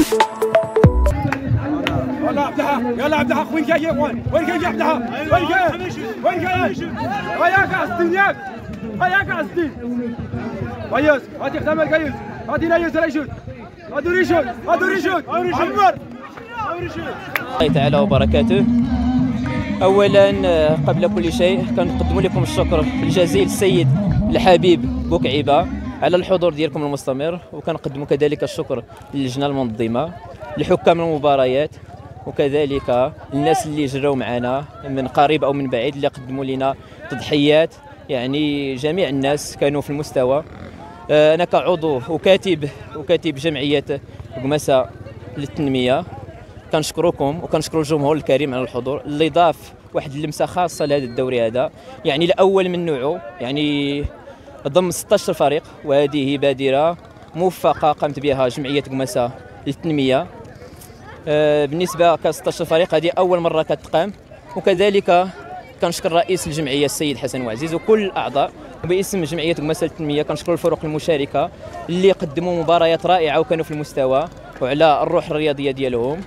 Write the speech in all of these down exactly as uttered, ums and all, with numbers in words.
يلا عبد الحق، يلا عبد الحق، وين جاي وين؟ وين جاي عبد الحق؟ وين جاي؟ وين جاي؟ وياك عزتين ياك، وياك عزتين. وياس، هاتي ختام الكيس، هاتي نيس ريشود، هاتو ريشود، هاتو ريشود، عمر. الله تعالى وبركاته. اولا قبل كل شيء كنقدم لكم الشكر الجزيل السيد الحبيب بوكعيبه على الحضور ديالكم المستمر، وكنقدم كذلك الشكر للجنه المنظمه، لحكام المباريات، وكذلك الناس اللي جراو معنا من قريب او من بعيد اللي قدموا لنا تضحيات. يعني جميع الناس كانوا في المستوى. انا كعضو وكاتب وكاتب جمعيه قماسه للتنميه كنشكركم وكنشكر الجمهور الكريم على الحضور اللي ضاف واحد اللمسه خاصه لهذا الدوري هذا، يعني الاول من نوعه، يعني ضم ستة عشر فريق، وهذه بادره موفقه قامت بها جمعيه قماسه للتنميه. بالنسبه ك ستة عشر فريق هذه اول مره كتقام، وكذلك كنشكر رئيس الجمعيه السيد حسن وعزيز وكل الاعضاء، وباسم جمعيه قماسه للتنميه كنشكر الفرق المشاركه اللي قدموا مباريات رائعه وكانوا في المستوى وعلى الروح الرياضيه ديالهم.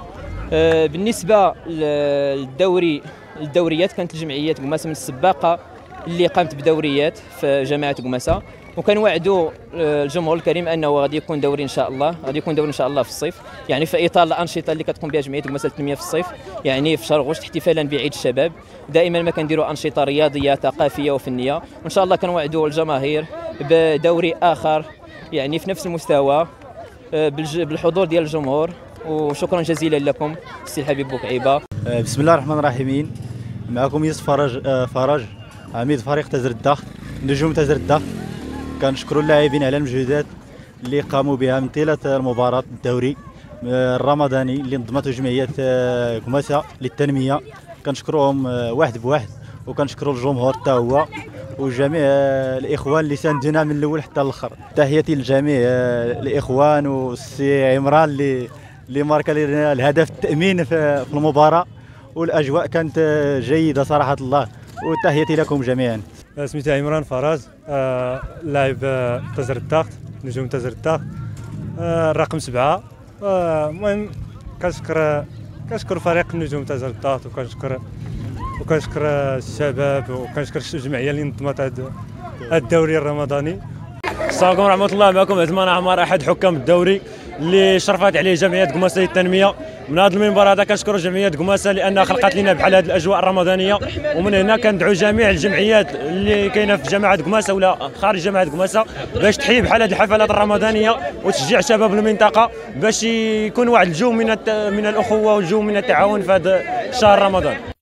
بالنسبه للدوري الدوريات كانت الجمعيه قماسه من السباقه اللي قامت بدوريات في جماعه قماسه، وكنوعدوا الجمهور الكريم انه غادي يكون دوري ان شاء الله، غادي يكون دوري ان شاء الله في الصيف، يعني في اطار الانشطه اللي كتقوم بها جمعيه قماسه للتنميه في الصيف، يعني في شهر غشت احتفالا بعيد الشباب. دائما ما كنديروا انشطه رياضيه ثقافيه وفنيه، وان شاء الله كنوعدوا الجماهير بدوري اخر يعني في نفس المستوى بالحضور ديال الجمهور. وشكرا جزيلا لكم السي الحبيب بوكعيبه. بسم الله الرحمن الرحيم. معكم يوسف فرج فرج عميد فريق تزردة نجوم تزردة. كنشكروا اللاعبين على المجهودات اللي قاموا بها من طيله المباراه الدوري الرمضاني اللي نظمته جمعيه قماسه للتنميه. كنشكروهم واحد بواحد، وكنشكروا الجمهور حتى هو وجميع الاخوان اللي ساندونا من الاول حتى الاخر. تحياتي لجميع الاخوان والسي عمران اللي اللي ماركا لنا الهدف التامين في المباراه، والاجواء كانت جيده صراحه الله، وتحياتي لكم جميعا. سميتي عمران فراز، آه لاعب آه تزردة نجوم تزردة، آه الرقم سبعه. المهم آه كنشكر كنشكر فريق نجوم تزردة، وكنشكر وكنشكر الشباب، وكنشكر الجمعيه اللي نظمت هذا الدوري الرمضاني. السلام عليكم ورحمه الله. معكم عثمان عمار احد حكام الدوري اللي شرفت عليه جمعيه قماسه للتنميه. من هذا المنبر هذا كنشكر جمعيه قماسه لانها خلقت لنا بحال هذه الاجواء الرمضانيه، ومن هنا كندعو جميع الجمعيات اللي كاينه في جماعه قماسه ولا خارج جماعه قماسه باش تحيي بحال هذه الحفلات الرمضانيه وتشجع شباب المنطقه باش يكون واحد الجو من من الاخوه والجو من التعاون في هذا شهر رمضان.